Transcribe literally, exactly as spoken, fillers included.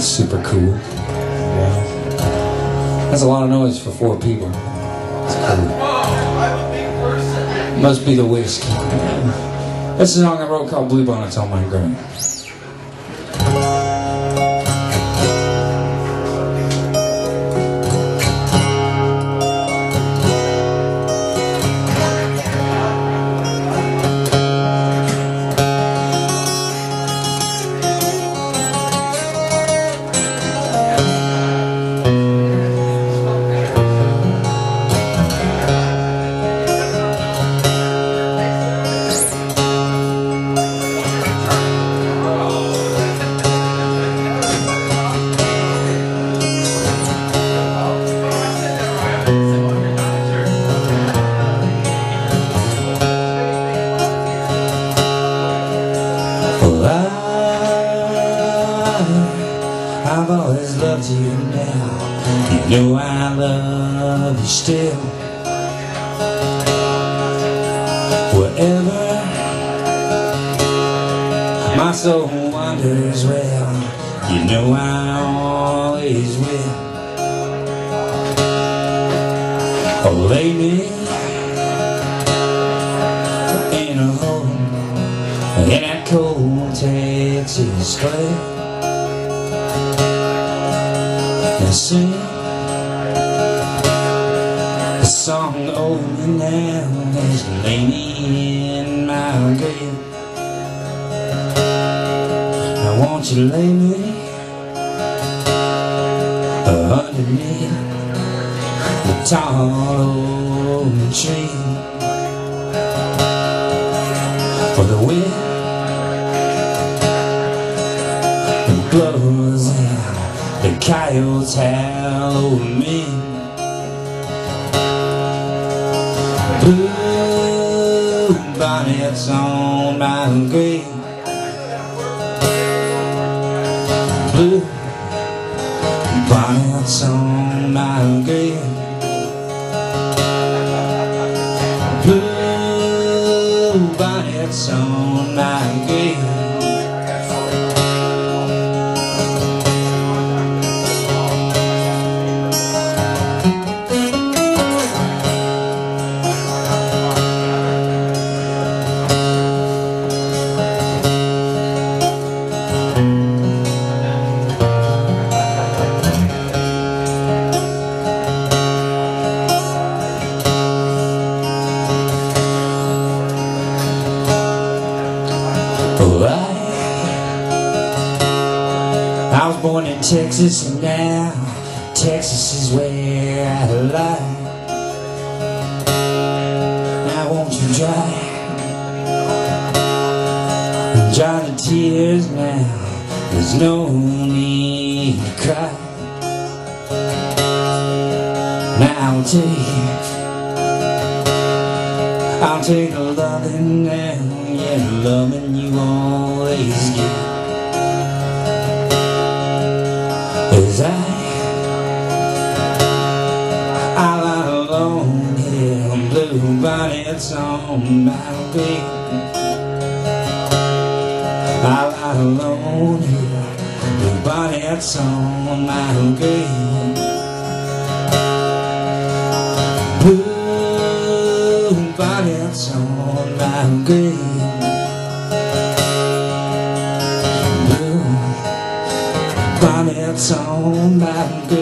That's super cool. Yeah. That's a lot of noise for four people. That's cool. Must be the whiskey. That's a song I wrote called Bluebonnets on my grave. Well, I, I've always loved you now. You know I love you still. Wherever my soul wanders, well, you know I always will. Oh, lay me in a hole in that cold Texas clay, and sing a song over me now as you lay me in my grave. Now won't you lay me underneath the tall old tree, for the wind blows and the coyotes howl over me. Bluebonnets on my grave. Bluebonnets on my grave. Bluebonnets on my grave. Oh, I, I was born in Texas, and now Texas is where I lie. Now won't you dry, dry the tears now, there's no need to cry. Now I'll take, I'll take the loving now, yeah, the loving you always give. As I, I lie alone here, bluebonnets on my grave. I lie alone here, bluebonnets on my grave. Bluebonnets on my grave. Bluebonnets on my grave.